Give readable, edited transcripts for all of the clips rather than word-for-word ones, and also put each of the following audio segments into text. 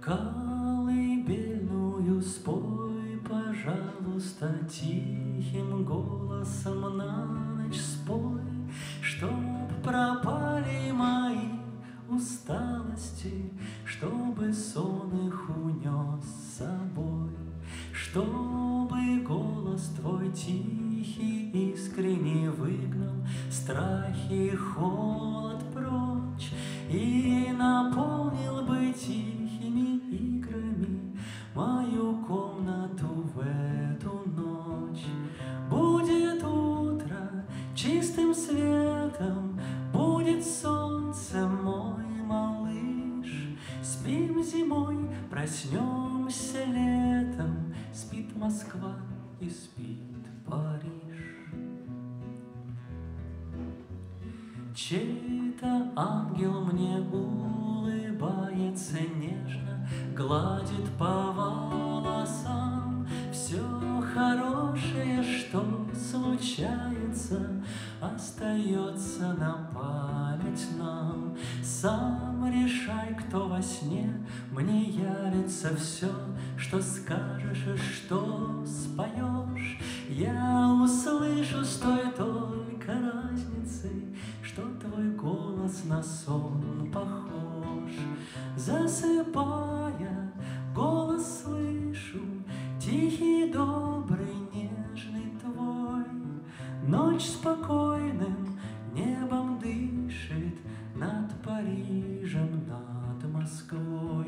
Колыбельную спой, пожалуйста, тихим голосом на ночь спой, чтоб пропали мои усталости, чтобы сон их унес с собой, чтобы голос твой тихий, искренне выгнал страхи и холод прочь и наполнил бы тихими играми мою комнату в эту ночь. Будет утро чистым светом, будет солнце, мой малыш. Спим зимой, проснемся летом, спит Москва и спит Париж. Чей-то ангел мне улыбается нежно, гладит по волосам. Все хорошее, что случается, остается на память нам. Сам решай, кто во сне мне явится. Все, что скажешь и что споешь, я услышу с той только разницей, что твой голос на сон похож. Засыпая, голос слышу, тихий, добрый, нежный твой. Ночь спокойным небом дышит над Парижем, над Москвой.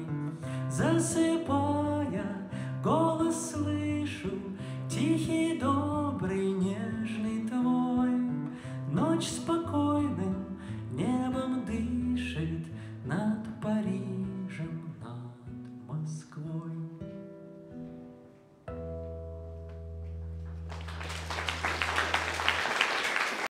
Засыпая, голос слышу, тихий, добрый, нежный твой. Ночь спокойным